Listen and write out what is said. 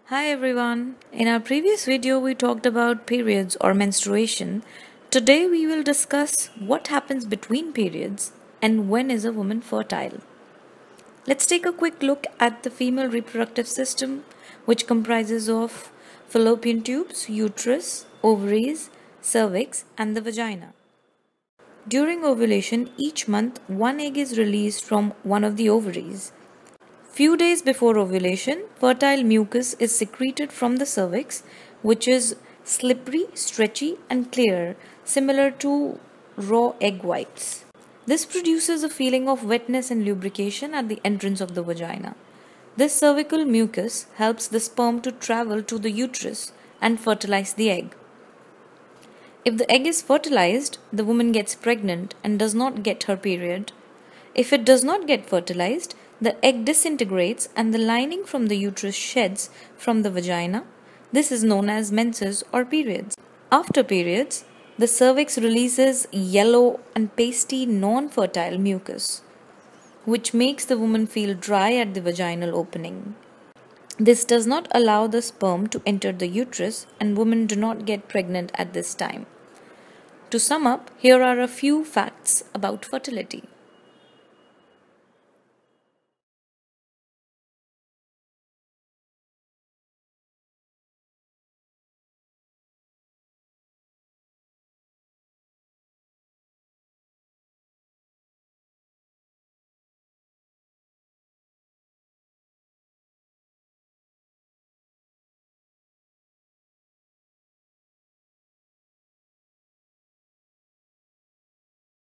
Hi everyone. In our previous video we talked about periods or menstruation. Today we will discuss what happens between periods and when is a woman fertile. Let's take a quick look at the female reproductive system, which comprises of fallopian tubes, uterus, ovaries, cervix and the vagina. During ovulation, each month one egg is released from one of the ovaries. Few days before ovulation, fertile mucus is secreted from the cervix, which is slippery, stretchy, and clear, similar to raw egg whites. This produces a feeling of wetness and lubrication at the entrance of the vagina. This cervical mucus helps the sperm to travel to the uterus and fertilize the egg. If the egg is fertilized, the woman gets pregnant and does not get her period. If it does not get fertilized, the egg disintegrates and the lining from the uterus sheds from the vagina. This is known as menses or periods. After periods, the cervix releases yellow and pasty non-fertile mucus, which makes the woman feel dry at the vaginal opening. This does not allow the sperm to enter the uterus, and women do not get pregnant at this time. To sum up, here are a few facts about fertility.